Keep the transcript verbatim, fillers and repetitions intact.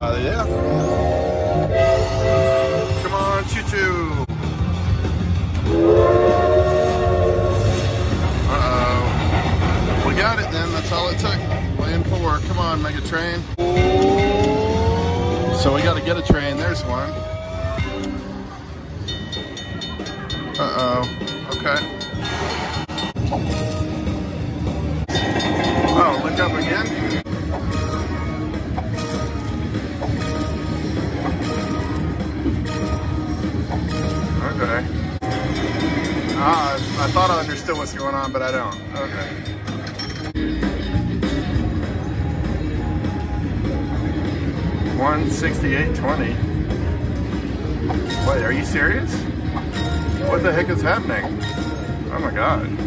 Uh, yeah. Come on, choo-choo. Uh-oh. We got it then. That's all it took. Lane four. Come on, Mega Train. So we got to get a train. There's one. Uh-oh. Okay. Oh, look up again. Okay. Ah, I thought I understood what's going on, but I don't. Okay. one sixty-eight twenty. Wait, are you serious? What the heck is happening? Oh my god.